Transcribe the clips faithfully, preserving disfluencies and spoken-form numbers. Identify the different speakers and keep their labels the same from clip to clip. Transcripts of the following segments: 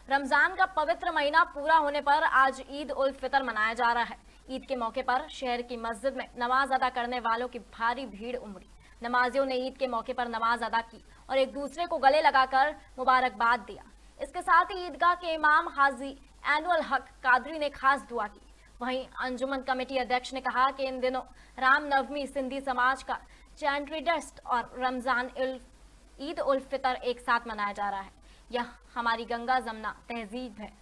Speaker 1: रमजान का पवित्र महीना पूरा होने पर आज ईद उल फितर मनाया जा रहा है। ईद के मौके पर शहर की मस्जिद में नमाज अदा करने वालों की भारी भीड़ उमड़ी। नमाजियों ने ईद के मौके पर नमाज अदा की और एक दूसरे को गले लगाकर मुबारकबाद दिया। इसके साथ ही ईदगाह के इमाम हाजी एनुअल हक कादरी ने खास दुआ की। वहीं अंजुमन कमेटी अध्यक्ष ने कहा कि इन दिनों रामनवमी सिंधी समाज का चैंट्रीडस्ट और रमजान ईद उल फितर एक साथ मनाया जा रहा है। यह हमारी गंगा जमना तहजीब है।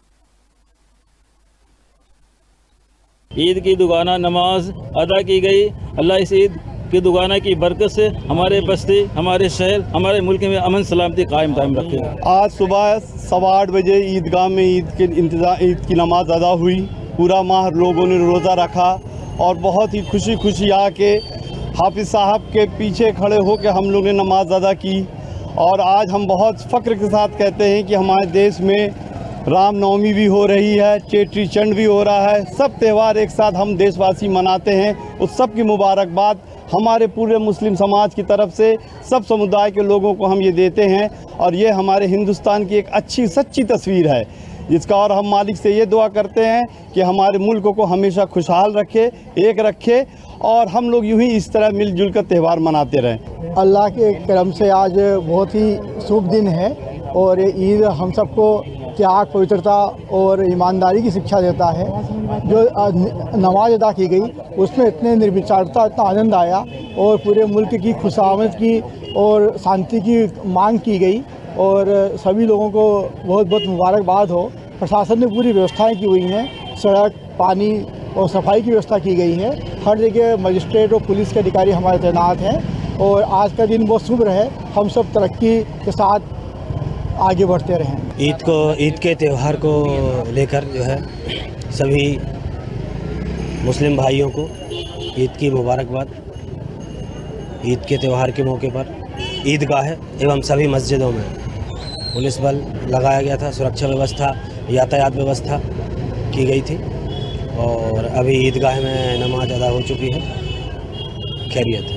Speaker 2: ईद की दुगाना नमाज अदा की गई। अल्लाह इस ईद की दुगाना की बरकत से हमारे बस्ती, हमारे शहर, हमारे मुल्क में अमन सलामती कायम दायम रखेगा।
Speaker 3: आज सुबह सवा आठ बजे ईदगाह में ईद के इंतज़ार ईद की नमाज अदा हुई। पूरा माह लोगों ने रोज़ा रखा और बहुत ही खुशी खुशी आके हाफिज़ साहब के पीछे खड़े होकर हम लोग ने नमाज अदा की। और आज हम बहुत फ़ख्र के साथ कहते हैं कि हमारे देश में रामनवमी भी हो रही है, चेटी चंड भी हो रहा है। सब त्यौहार एक साथ हम देशवासी मनाते हैं। उस सब की मुबारकबाद हमारे पूरे मुस्लिम समाज की तरफ से सब समुदाय के लोगों को हम ये देते हैं। और ये हमारे हिंदुस्तान की एक अच्छी सच्ची तस्वीर है, जिसका और हम मालिक से ये दुआ करते हैं कि हमारे मुल्क को हमेशा खुशहाल रखे, एक रखे और हम लोग यूं ही इस तरह मिलजुल कर त्यौहार मनाते रहें।
Speaker 4: अल्लाह के करम से आज बहुत ही शुभ दिन है और ईद हम सबको त्याग, पवित्रता और ईमानदारी की शिक्षा देता है। जो नमाज अदा की गई उसमें इतने निर्विचारता, इतना आनंद आया और पूरे मुल्क की खुशामद की और शांति की मांग की गई और सभी लोगों को बहुत बहुत मुबारकबाद हो। प्रशासन ने पूरी व्यवस्थाएं की हुई हैं, सड़क, पानी और सफाई की व्यवस्था की गई है। हर जगह मजिस्ट्रेट और पुलिस के अधिकारी हमारे तैनात हैं और आज का दिन बहुत शुभ रहे। हम सब तरक्की के साथ आगे बढ़ते रहें।
Speaker 5: ईद को ईद के त्यौहार को लेकर जो है सभी मुस्लिम भाइयों को ईद की मुबारकबाद। ईद के त्यौहार के मौके पर ईदगाह एवं सभी मस्जिदों में पुलिस बल लगाया गया था, सुरक्षा व्यवस्था, यातायात व्यवस्था की गई थी और अभी ईदगाह में नमाज अदा हो चुकी है। खैरियत।